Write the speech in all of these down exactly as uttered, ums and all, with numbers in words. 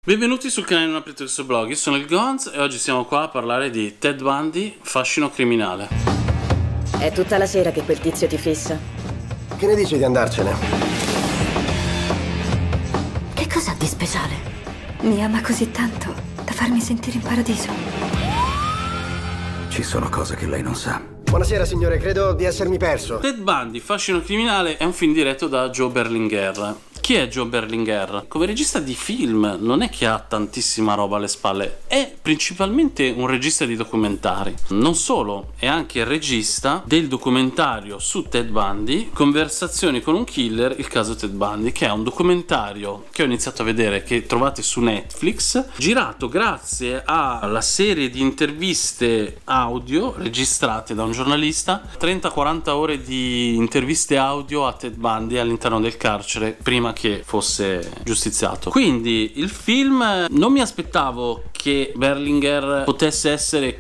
Benvenuti sul canale Non aprite il suo blog, io sono il Gonz e oggi siamo qua a parlare di Ted Bundy, fascino criminale. È tutta la sera che quel tizio ti fissa. Che ne dici di andarcene? Che cos'ha di speciale? Mi ama così tanto da farmi sentire in paradiso. Ci sono cose che lei non sa. Buonasera signore, credo di essermi perso. Ted Bundy, fascino criminale è un film diretto da Joe Berlinger. Chi è Joe Berlinger? Come regista di film non è che ha tantissima roba alle spalle, è principalmente un regista di documentari. Non solo, è anche il regista del documentario su Ted Bundy, Conversazioni con un killer, il caso Ted Bundy, che è un documentario che ho iniziato a vedere, che trovate su Netflix, girato grazie alla serie di interviste audio registrate da un giornalista, trenta quaranta ore di interviste audio a Ted Bundy all'interno del carcere prima che fosse giustiziato. Quindi il film, non mi aspettavo che Berlinger potesse essere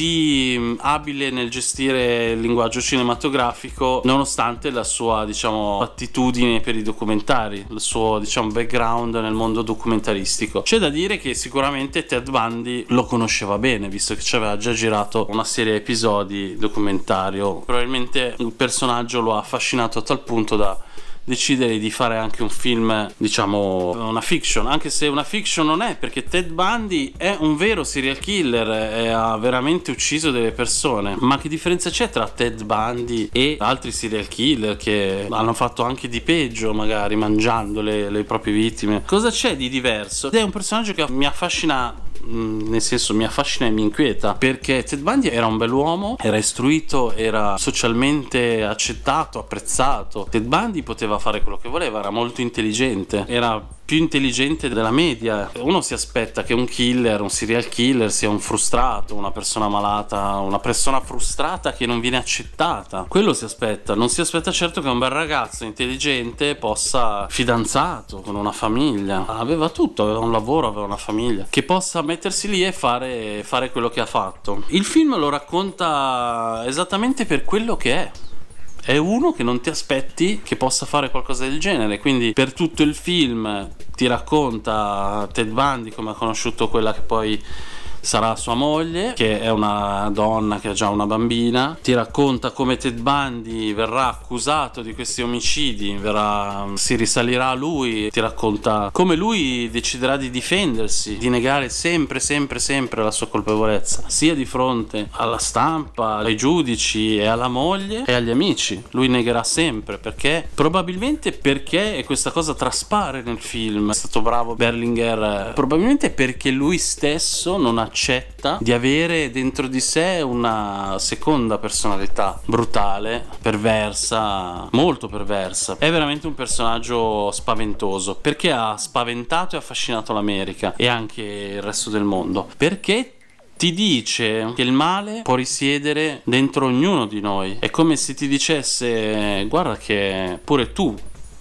così abile nel gestire il linguaggio cinematografico, nonostante la sua, diciamo, attitudine per i documentari, il suo, diciamo, background nel mondo documentaristico. C'è da dire che sicuramente Ted Bundy lo conosceva bene, visto che ci aveva già girato una serie di episodi documentario. Probabilmente il personaggio lo ha affascinato a tal punto da decidere di fare anche un film, diciamo una fiction, anche se una fiction non è, perché Ted Bundy è un vero serial killer e ha veramente ucciso delle persone. Ma che differenza c'è tra Ted Bundy e altri serial killer che hanno fatto anche di peggio, magari mangiando le, le proprie vittime? Cosa c'è di diverso? Ed è un personaggio che mi affascina, nel senso mi affascina e mi inquieta, perché Ted Bundy era un bell'uomo, era istruito, era socialmente accettato, apprezzato. Ted Bundy poteva fare quello che voleva, era molto intelligente, era più intelligente della media. Uno si aspetta che un killer, un serial killer sia un frustrato, una persona malata, una persona frustrata che non viene accettata. Quello si aspetta. Non si aspetta certo che un bel ragazzo intelligente possa, fidanzato, con una famiglia, aveva tutto, aveva un lavoro, aveva una famiglia, che possa mettersi lì e fare, fare quello che ha fatto. Il film lo racconta esattamente per quello che è. È uno che non ti aspetti che possa fare qualcosa del genere, quindi per tutto il film ti racconta Ted Bundy come ha conosciuto quella che poi sarà sua moglie, che è una donna che ha già una bambina. Ti racconta come Ted Bundy verrà accusato di questi omicidi, verrà, si risalirà a lui. Ti racconta come lui deciderà di difendersi, di negare sempre sempre sempre la sua colpevolezza, sia di fronte alla stampa, ai giudici e alla moglie e agli amici. Lui negherà sempre, perché probabilmente perché e questa cosa traspare nel film, è stato bravo Berlinger, probabilmente perché lui stesso non ha accetta di avere dentro di sé una seconda personalità brutale, perversa, molto perversa. È veramente un personaggio spaventoso, perché ha spaventato e affascinato l'America e anche il resto del mondo, perché ti dice che il male può risiedere dentro ognuno di noi. È come se ti dicesse: guarda che pure tu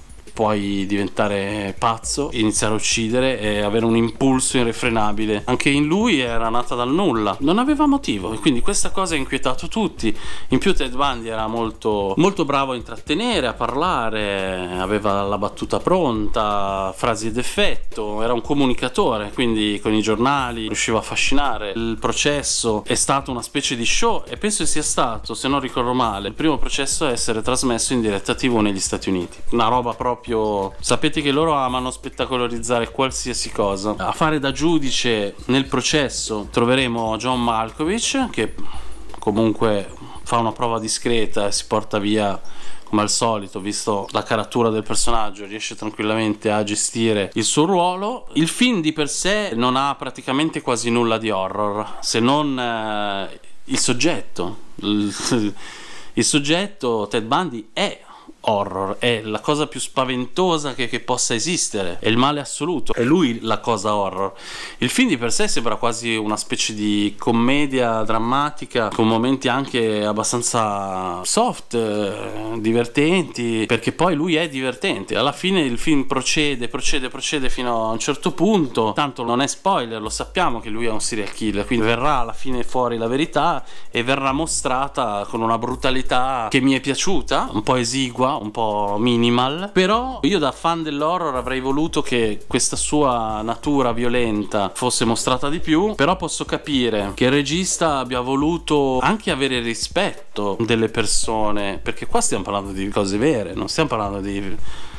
puoi diventare pazzo, iniziare a uccidere e avere un impulso irrefrenabile. Anche in lui era nata dal nulla, non aveva motivo, e quindi questa cosa ha inquietato tutti. In più Ted Bundy era molto molto bravo a intrattenere, a parlare, aveva la battuta pronta, frasi d'effetto, era un comunicatore, quindi con i giornali riusciva a affascinare. Il processo è stato una specie di show e penso sia stato, se non ricordo male, il primo processo a essere trasmesso in diretta tivù negli Stati Uniti. Una roba proprio, sapete che loro amano spettacolarizzare qualsiasi cosa. A fare da giudice nel processo troveremo John Malkovich, che comunque fa una prova discreta e si porta via come al solito, visto la caratura del personaggio, riesce tranquillamente a gestire il suo ruolo. Il film di per sé non ha praticamente quasi nulla di horror, se non eh, il soggetto. Il, il soggetto Ted Bundy è horror, è la cosa più spaventosa che, che possa esistere, è il male assoluto, è lui la cosa horror. Il film di per sé sembra quasi una specie di commedia drammatica con momenti anche abbastanza soft, eh, divertenti, perché poi lui è divertente. Alla fine il film procede, procede, procede fino a un certo punto, tanto non è spoiler, lo sappiamo che lui è un serial killer, quindi verrà alla fine fuori la verità e verrà mostrata con una brutalità che mi è piaciuta, un po' esigua, sua, un po' minimal, però io da fan dell'horror avrei voluto che questa sua natura violenta fosse mostrata di più, però posso capire che il regista abbia voluto anche avere rispetto delle persone, perché qua stiamo parlando di cose vere, non stiamo parlando di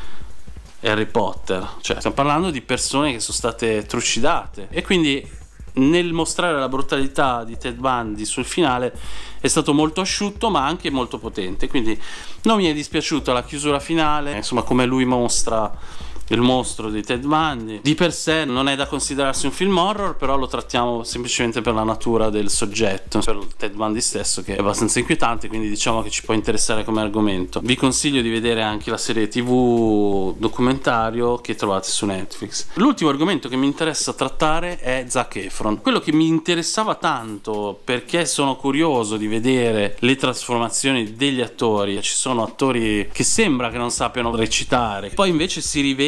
Harry Potter, cioè stiamo parlando di persone che sono state trucidate, e quindi nel mostrare la brutalità di Ted Bundy sul finale è stato molto asciutto ma anche molto potente, quindi non mi è dispiaciuta la chiusura finale, insomma, come lui mostra il mostro di Ted Bundy. Di per sé non è da considerarsi un film horror, però lo trattiamo semplicemente per la natura del soggetto, per Ted Bundy stesso, che è abbastanza inquietante, quindi diciamo che ci può interessare come argomento. Vi consiglio di vedere anche la serie tv documentario che trovate su Netflix. L'ultimo argomento che mi interessa trattare è Zac Efron. Quello che mi interessava tanto, perché sono curioso di vedere le trasformazioni degli attori. Ci sono attori che sembra che non sappiano recitare, poi invece si rivelano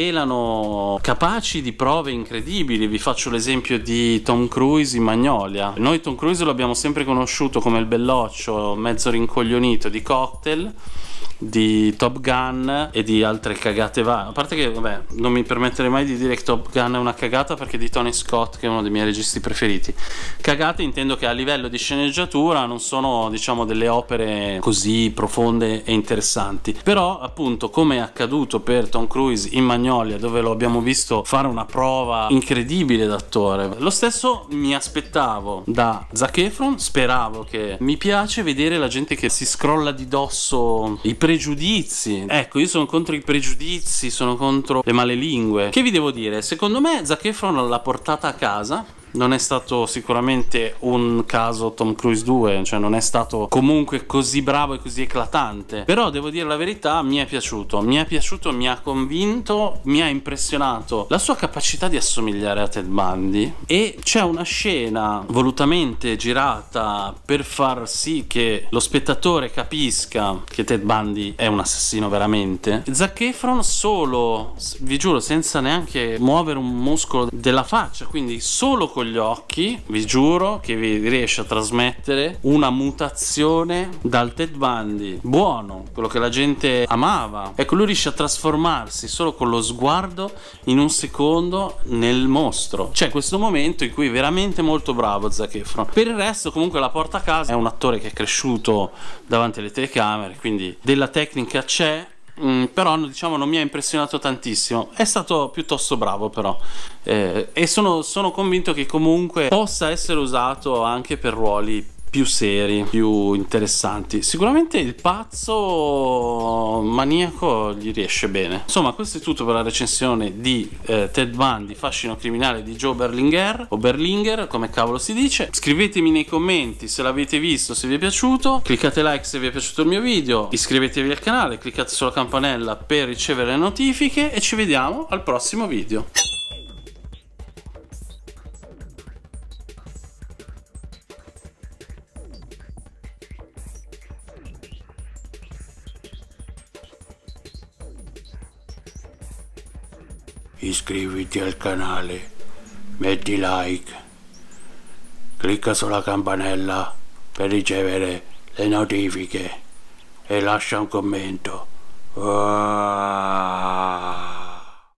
capaci di prove incredibili. Vi faccio l'esempio di Tom Cruise in Magnolia. Noi Tom Cruise lo abbiamo sempre conosciuto come il belloccio mezzo rincoglionito di Cocktail, di Top Gun e di altre cagate varie. A parte che, vabbè, non mi permetterei mai di dire che Top Gun è una cagata, perché di Tony Scott, che è uno dei miei registi preferiti. Cagate intendo che a livello di sceneggiatura non sono, diciamo, delle opere così profonde e interessanti, però appunto, come è accaduto per Tom Cruise in Magnolia, dove lo abbiamo visto fare una prova incredibile d'attore, lo stesso mi aspettavo da Zac Efron. Speravo, che mi piace vedere la gente che si scrolla di dosso i pregiudizi. Ecco, io sono contro i pregiudizi, sono contro le malelingue. Che vi devo dire? Secondo me Zac Efron l'ha portata a casa. Non è stato sicuramente un caso Tom Cruise due, cioè non è stato comunque così bravo e così eclatante, però devo dire la verità, mi è piaciuto, mi è piaciuto, mi ha convinto, mi ha impressionato la sua capacità di assomigliare a Ted Bundy. E c'è una scena volutamente girata per far sì che lo spettatore capisca che Ted Bundy è un assassino veramente. Zac Efron solo, vi giuro, senza neanche muovere un muscolo della faccia, quindi solo con gli occhi, vi giuro che vi riesce a trasmettere una mutazione dal Ted Bundy buono, quello che la gente amava. Ecco, lui riesce a trasformarsi solo con lo sguardo in un secondo nel mostro. C'è questo momento in cui è veramente molto bravo Zac Efron. Per il resto comunque la porta a casa. È un attore che è cresciuto davanti alle telecamere, quindi della tecnica c'è. Mm, però diciamo non mi ha impressionato tantissimo. È stato piuttosto bravo però, eh, e sono, sono convinto che comunque possa essere usato anche per ruoli più seri, più interessanti. Sicuramente il pazzo maniaco gli riesce bene. Insomma, questo è tutto per la recensione di eh, Ted Bundy, fascino criminale di Joe Berlinger, o Berlinger, come cavolo si dice. Scrivetemi nei commenti se l'avete visto, se vi è piaciuto, cliccate like se vi è piaciuto il mio video, iscrivetevi al canale, cliccate sulla campanella per ricevere le notifiche e ci vediamo al prossimo video. Iscriviti al canale, metti like, clicca sulla campanella per ricevere le notifiche e lascia un commento. Uaaah.